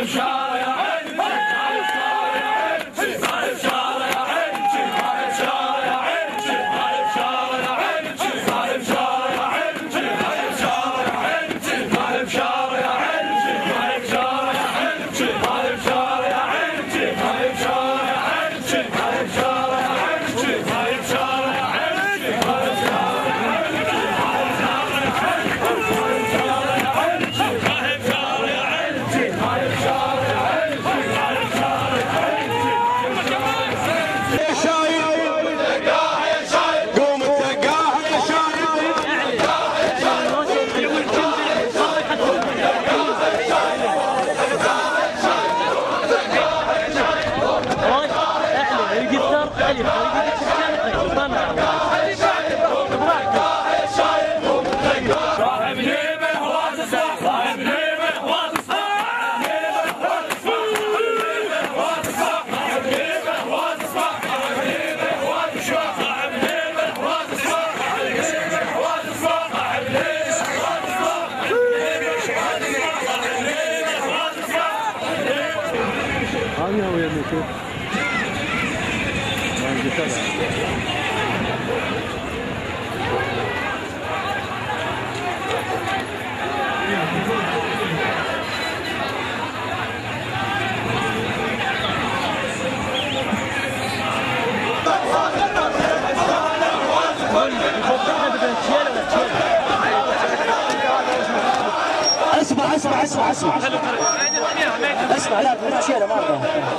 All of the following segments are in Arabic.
اسمع لا تشيله مره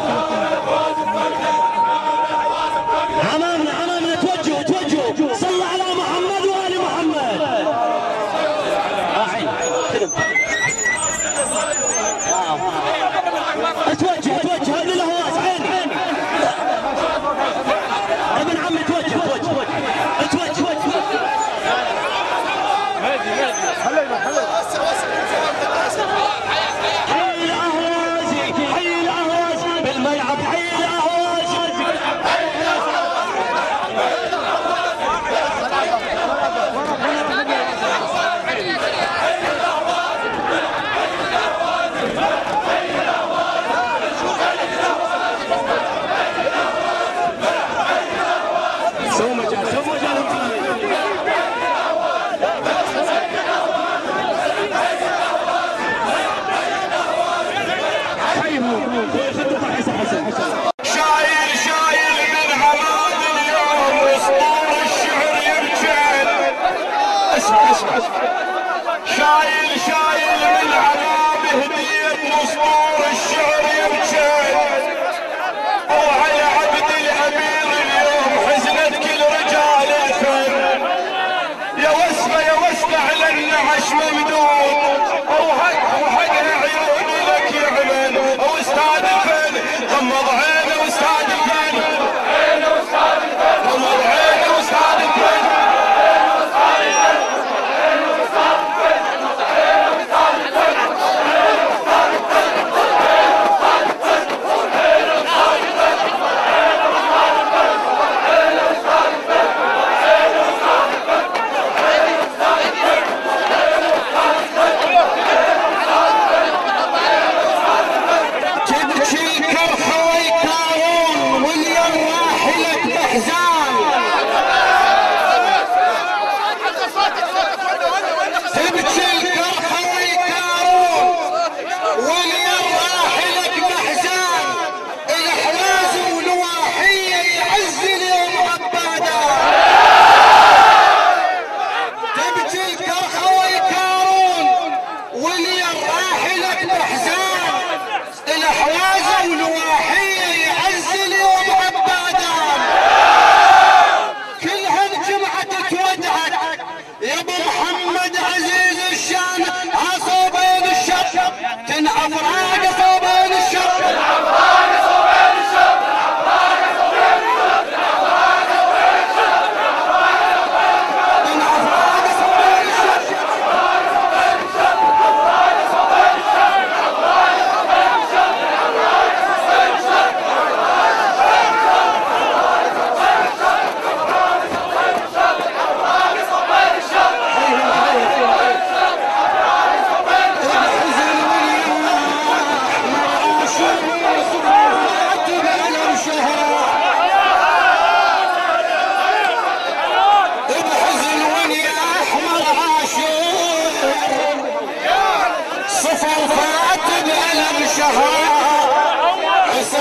امامنا توجهوا صلى على محمد وال محمد. توجه للهواز عيني ابن عمي توجه حي الاهواز بالملعب حي الاهواز شايل من عذاب هدية نصور الشعر يرجع وعلى عبد الأمير اليوم حزنت كل رجال الفن يا وسمة على النعش ممدود وحقها عيوني لك يعمل واستاذ الفن غمض عينه واستاذ الفن غمض عينه واستاذ الفن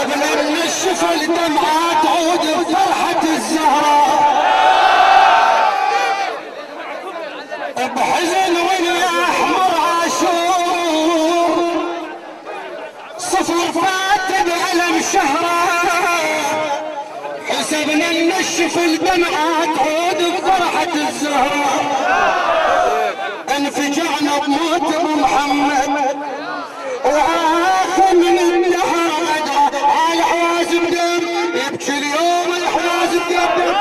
حسبنا من الشفل دمعة تعود بفرحة الزهراء بحزن والأحمر عاشور صفر فات بألم شهرة حسبنا من الشفل دمعة تعود بفرحة الزهراء انفجعنا بموت ابو محمد واخر من الدهر ادعى على حوازن دم يبكي اليوم الحوازن دم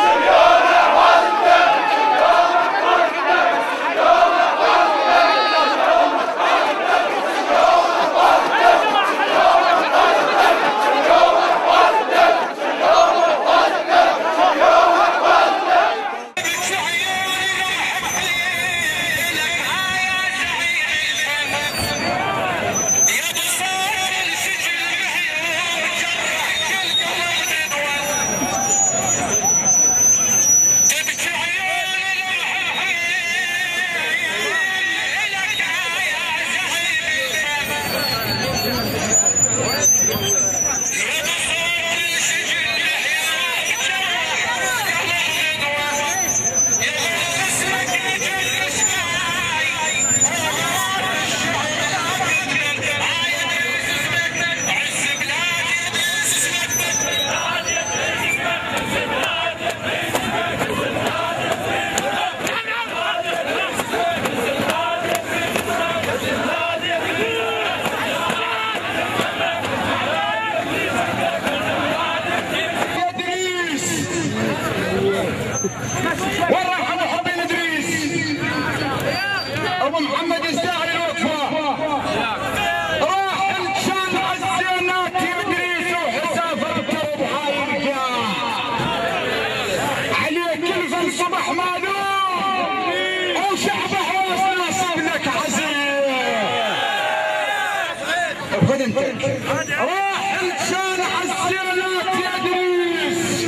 راح لسان عالسيرات يا ادريس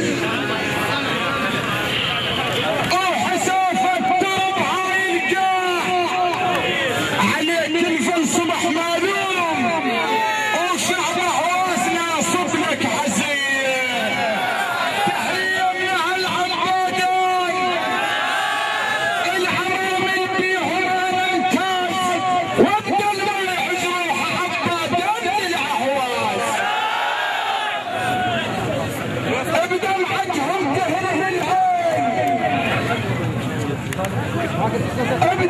وحسافة الدرب هاي الجاح عليك الفن صبح مالوم وشعب حواسنا صدلك حزين تحية يا هالعبادين العمام اللي بيهم الانتاج وابدل ما يحزروها بدمعتهم تهره العين